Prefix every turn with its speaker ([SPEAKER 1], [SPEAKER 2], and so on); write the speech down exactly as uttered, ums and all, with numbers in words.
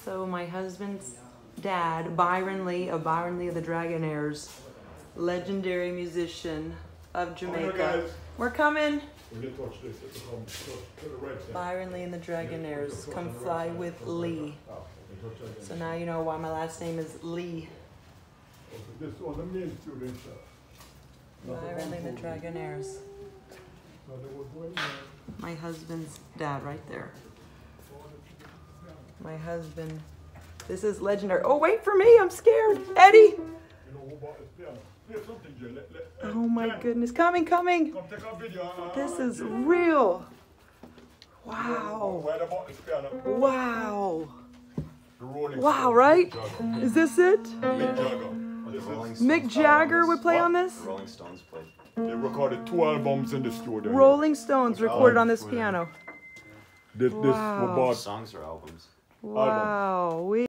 [SPEAKER 1] So my husband's dad, Byron Lee of Byron Lee of the Dragonaires, legendary musician of Jamaica. We're coming. Byron Lee and the Dragonaires. Come fly with Lee. So now you know why my last name is Lee. Byron Lee and the Dragonaires. My husband's dad right there. My husband. This is legendary. Oh, wait for me. I'm scared. Eddie. Oh my goodness. Coming, coming. This is real. Wow. Wow. Wow, right? Is this it? Mick Jagger would play on this?
[SPEAKER 2] Rolling Stones played.
[SPEAKER 3] They recorded two albums in the studio.
[SPEAKER 1] Rolling Stones recorded on this piano.
[SPEAKER 3] This, this
[SPEAKER 1] Wow.
[SPEAKER 3] was
[SPEAKER 2] Songs or albums?
[SPEAKER 1] Wow. We